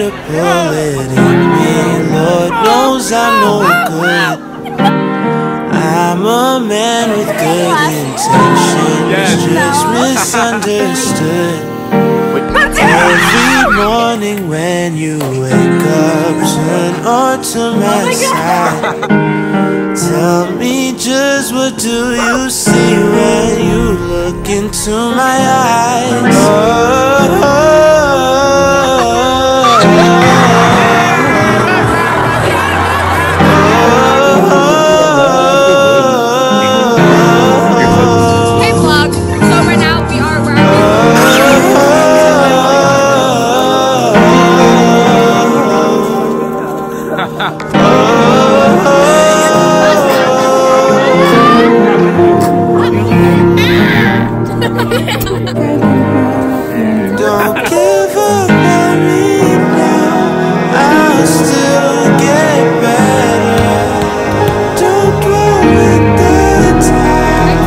a bullet in me. Lord knows I'm no good. I'm a man with good intentions, just misunderstood. Every morning when you wake up, turn onto my side. Tell me just what do you see when you look into my eyes? Hey vlog, so right now we are Don't give up on me now, I'll still get better. Don't dwell with the time.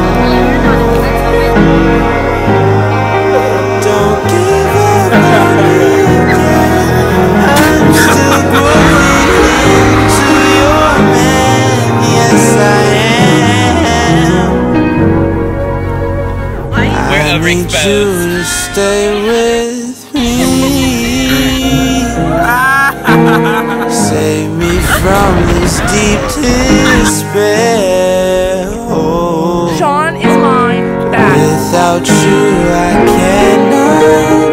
Don't give up on me yet, I'm still growing into your man. Yes, I am. I need you to stay with me. Save me from this deep despair. Oh, Sean is mine. without you I cannot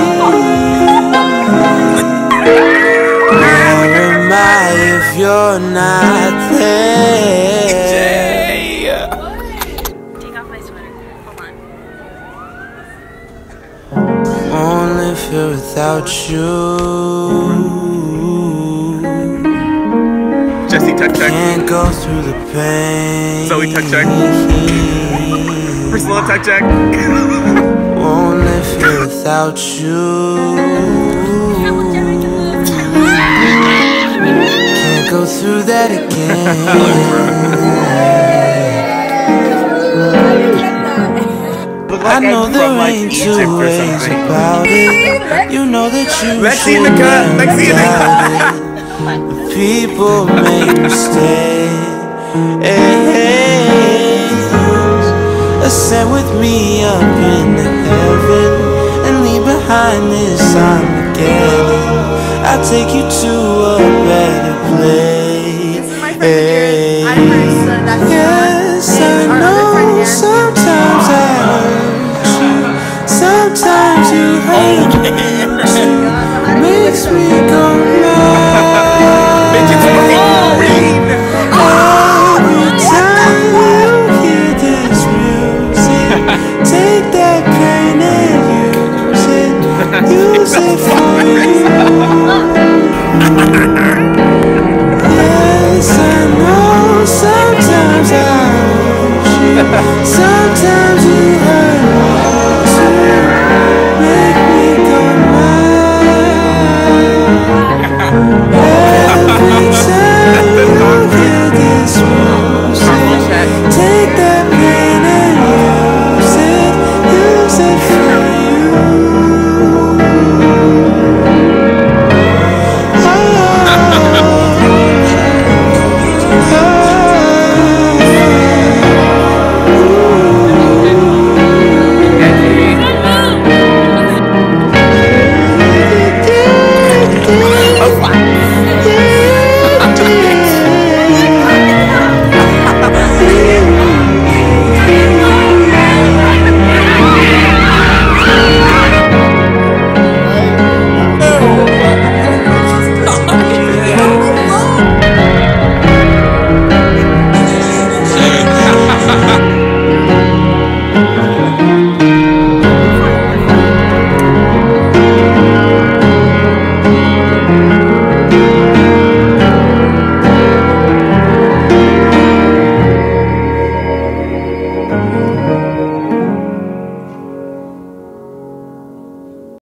breathe. Where am I if you're not there? Take off my sweater. Hold on. Won't live here without you. Jesse, tuck check. Can't go through the pain. Zoe, tuck check. Priscilla, tuck check. Won't live here without you. Can't go through that again. I know there ain't two ways about it. You know that you Lexi in the cut. Lexi in the cut. People make mistakes. Ascend with me up into heaven and leave behind this Armageddon. I'll take you to a better place. This is my first year. I'm first, so that's